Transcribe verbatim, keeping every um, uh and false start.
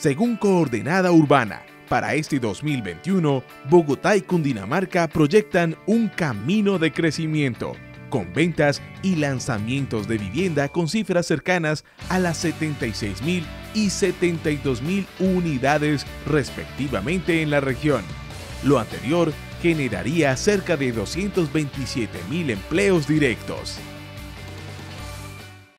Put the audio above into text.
Según Coordenada Urbana, para este dos mil veintiuno, Bogotá y Cundinamarca proyectan un camino de crecimiento, con ventas y lanzamientos de vivienda con cifras cercanas a las setenta y seis mil y setenta y dos mil unidades respectivamente en la región. Lo anterior generaría cerca de doscientos veintisiete mil empleos directos.